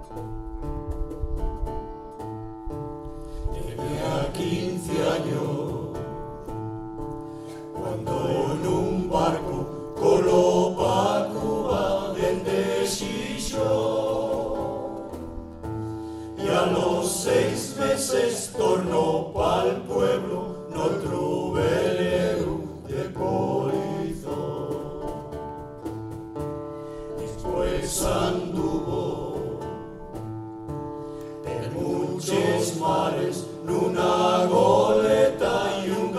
Tenía 15 años cuando en un barco coló pa' Cuba dende Xixó, y a los 6 meses tornó pa'l pueblo, no truve leu de polizó. Después anduvo en muchos mares, n'una goleta y un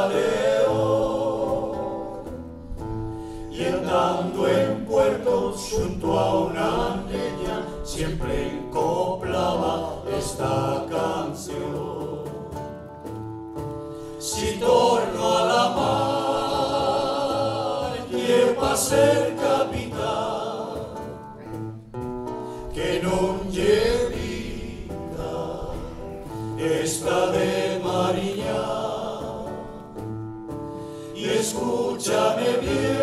galeón, y andando en puertos junto a una niña siempre encoplaba esta canción. Si torno a la mar, lle pa' ser capitán, que non lle vida esta de mariña. Y escúchame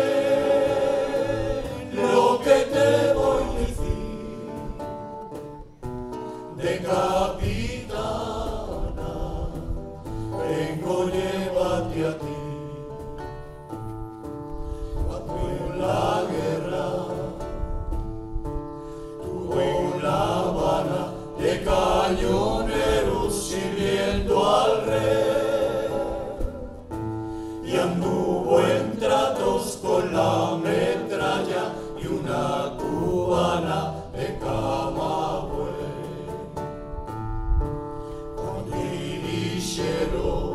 bien lo que te voy a decir, de capitana vengo llévate a ti. Cuando en la guerra tuvo en La Habana de cañoneros sirviendo al rey, y anduvo en tratos con la metralla y una cubana de Camagüey. Cuando dijeron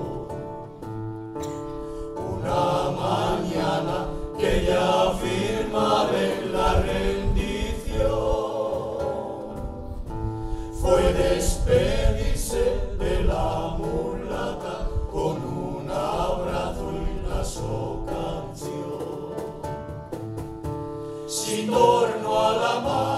una mañana que ya firmaba en la rendición, fue despedirse de la mulata con un abrazo y la so canción. Si torno a la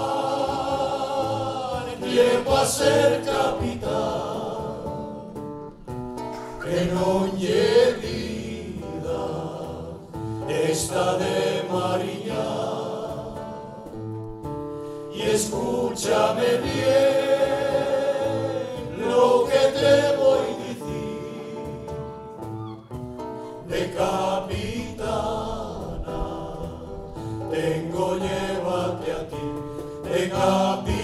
mar, lle pa' ser capitán, que non lle vida esta de mariña. Y escúchame bien lo que te voy a decir, de capitana tengo llévate a ti, de capitana